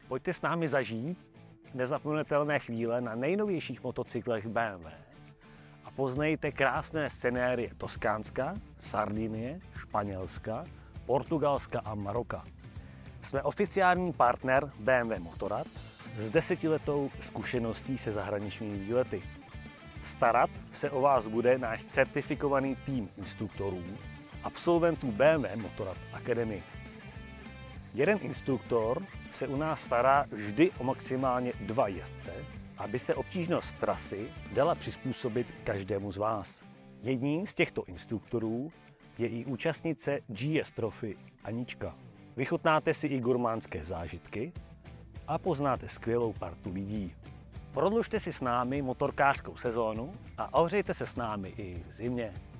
Pojďte s námi zažít nezapomenutelné chvíle na nejnovějších motocyklech BMW a poznejte krásné scenérie Toskánska, Sardinie, Španělska, Portugalska a Maroka. Jsme oficiální partner BMW Motorrad s 10letou zkušeností se zahraničními výlety. Starat se o vás bude náš certifikovaný tým instruktorů, absolventů BMW Motorrad Academy. Jeden instruktor se u nás stará vždy o maximálně 2 jezdce, aby se obtížnost trasy dala přizpůsobit každému z vás. Jedním z těchto instruktorů je i účastnice GS Trophy Anička. Vychutnáte si i gurmánské zážitky a poznáte skvělou partu lidí. Prodlužte si s námi motorkářskou sezónu a ohřejte se s námi i v zimě.